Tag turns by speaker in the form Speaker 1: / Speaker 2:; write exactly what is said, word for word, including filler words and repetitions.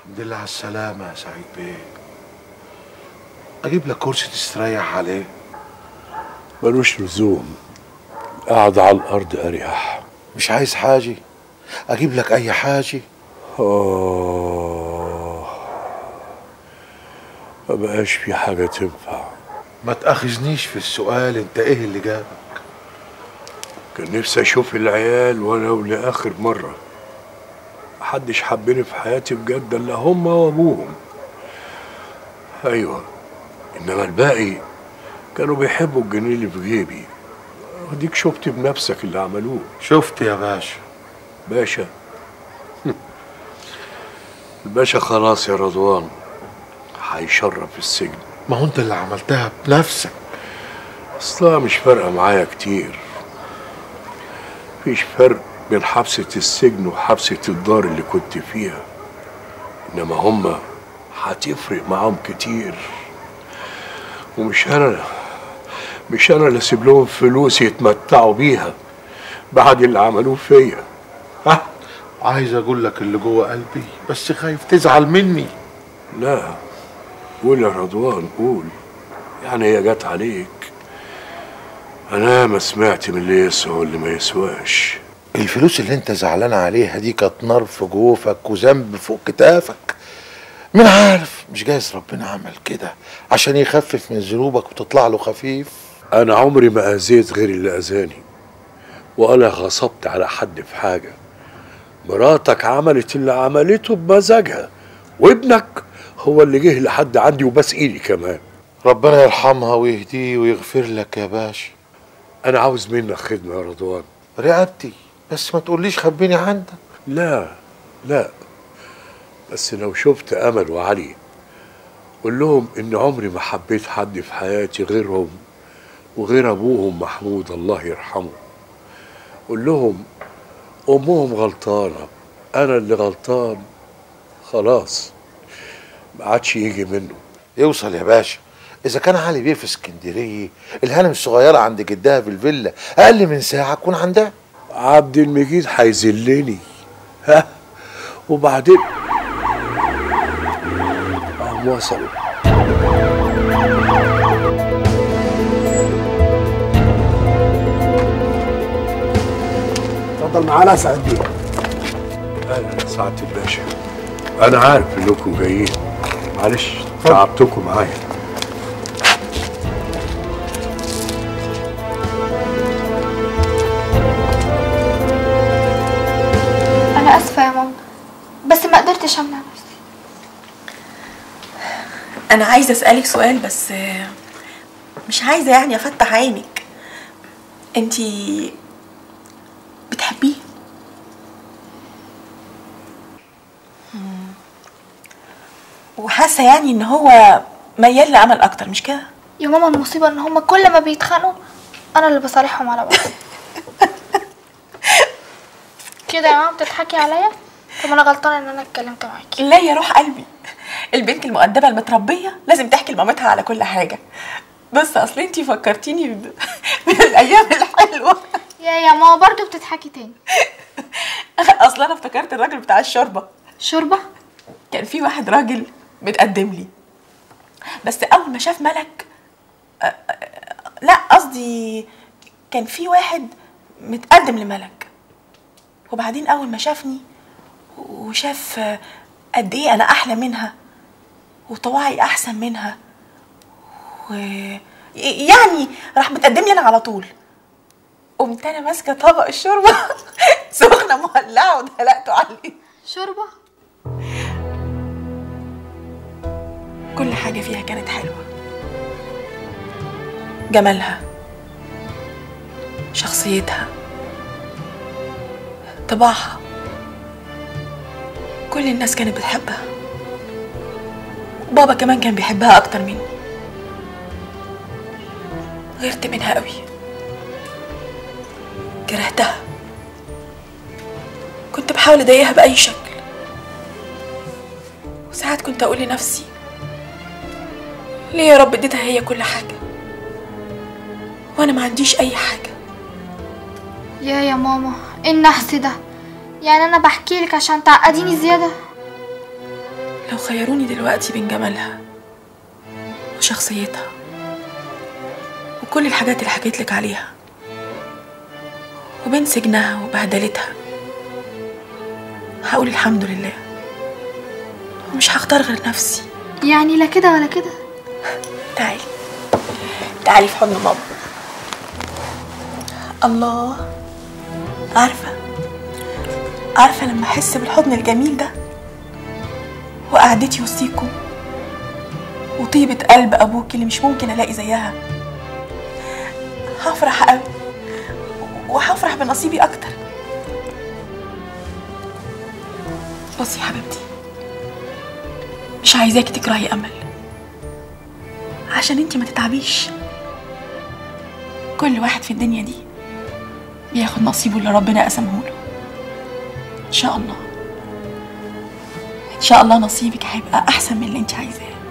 Speaker 1: الحمد لله على السلامة يا سعيد بيه. أجيب لك كرسي تستريح عليه؟
Speaker 2: ملوش لزوم، قاعد على الأرض أريح.
Speaker 1: مش عايز حاجة؟ أجيب لك أي حاجة؟
Speaker 2: آه، ما بقاش في حاجة تنفع.
Speaker 1: ما تأخذنيش في السؤال، أنت إيه اللي جابك؟
Speaker 2: كان نفسي أشوف العيال ولو لآخر مرة. محدش حبني في حياتي بجد إلا هما وأبوهم. أيوة، إنما الباقي كانوا بيحبوا الجنيه اللي في جيبي. وديك شفت بنفسك اللي عملوه.
Speaker 1: شفت يا باشا.
Speaker 2: باشا الباشا خلاص يا رضوان، هيشرف في السجن.
Speaker 1: ما هو أنت اللي عملتها بنفسك.
Speaker 2: أصلها مش فارقة معايا كتير. مفيش فرق بين حبسة السجن وحبسة الدار اللي كنت فيها، إنما هما هتفرق معاهم كتير. ومش أنا مش أنا اللي أسيب لهم فلوس يتمتعوا بيها بعد اللي عملوه فيا. ها؟
Speaker 1: عايز أقول لك اللي جوه قلبي، بس خايف تزعل مني.
Speaker 2: لا، قول يا رضوان قول. يعني هي جت عليك. أنا ما سمعت من اللي يسوى واللي ما يسواش.
Speaker 1: الفلوس اللي انت زعلان عليها دي كانت نار في جوفك وذنب فوق كتافك. مين عارف، مش جايز ربنا عمل كده عشان يخفف من ذنوبك وتطلع له خفيف.
Speaker 2: أنا عمري ما أذيت غير اللي أذاني، ولا غصبت على حد في حاجة. مراتك عملت اللي عملته بمزاجها، وابنك هو اللي جه لحد عندي وبس ايدي كمان.
Speaker 1: ربنا يرحمها ويهديه ويغفر لك يا باشا.
Speaker 2: أنا عاوز منك خدمة يا رضوان.
Speaker 1: رقبتي، بس ما تقوليش خبيني عندك.
Speaker 2: لا لا، بس لو شفت أمل وعلي قول لهم إن عمري ما حبيت حد في حياتي غيرهم وغير أبوهم محمود الله يرحمه. قول لهم أمهم غلطانة، أنا اللي غلطان. خلاص ما عادش يجي منه.
Speaker 1: يوصل يا باشا. إذا كان علي بيه في اسكندرية، الهانم الصغيرة عند جدها في الفيلا أقل من ساعة أكون عندها.
Speaker 2: عبد المجيد هيذلني. ها؟ وبعدين هم وصلوا.
Speaker 3: اتفضل معانا يا سعد بيه.
Speaker 2: اهلا يا سعاده الباشا. انا عارف انكم جايين، معلش تعبتكم معايا.
Speaker 4: انا اسفه يا ماما، بس ما قدرتش امنع نفسي.
Speaker 5: انا عايزه اسالك سؤال، بس مش عايزه يعني افتح عينك. انتي بتحبيه؟ وحاسه يعني ان هو ميال لامل اكتر، مش كده؟
Speaker 4: يا ماما المصيبه ان هما كل ما بيتخانقوا انا اللي بصالحهم على بعض. كده يا ماما بتضحكي عليا؟ طب انا غلطانه ان انا اتكلمت معاكي.
Speaker 5: لا يا روح قلبي، البنت المؤدبه المتربيه لازم تحكي لمامتها على كل حاجه. بس اصل انتي فكرتيني ب... بالايام الحلوه.
Speaker 4: يا يا ماما برضو بتضحكي تاني.
Speaker 5: اصل انا افتكرت الراجل بتاع الشوربه.
Speaker 4: شوربه؟
Speaker 5: كان في واحد راجل متقدم لي، بس اول ما شاف ملك، لا قصدي كان في واحد متقدم لملك، وبعدين اول ما شافني وشاف قد ايه انا احلى منها وطواعي احسن منها، و يعني راح متقدم لي انا على طول. قمت انا ماسكه طبق الشوربه سخنه مولعه ودلقته عليه.
Speaker 4: شوربه؟
Speaker 5: كل حاجه فيها كانت حلوه، جمالها، شخصيتها، طباعها، كل الناس كانت بتحبها، وبابا كمان كان بيحبها اكتر مني. غيرت منها قوي، كرهتها، كنت بحاول اضايقها باي شكل، وساعات كنت اقول لنفسي ليه يا رب اديتها هي كل حاجه وانا ما عنديش اي حاجه.
Speaker 4: يا يا ماما ايه النحس ده؟ يعني انا بحكي لك عشان تعقديني زياده؟
Speaker 5: لو خيروني دلوقتي بين جمالها وشخصيتها وكل الحاجات اللي حكيت لك عليها وبين سجنها وبهدلتها، هقول الحمد لله ومش هختار غير نفسي.
Speaker 4: يعني لا كده ولا كده؟
Speaker 5: تعالي تعالي في حضن ماما. الله، عارفة عارفة لما أحس بالحضن الجميل ده وقعدتي وسطيكم وطيبة قلب أبوك اللي مش ممكن ألاقي زيها، هفرح قوي وهفرح بنصيبي أكتر. بصي يا حبيبتي، مش عايزاكي تكرهي أمل عشان انتي ما تتعبيش. كل واحد في الدنيا دي بياخد نصيبه اللي ربنا قسمهوله. ان شاء الله ان شاء الله نصيبك هيبقى احسن من اللي انت عايزاه.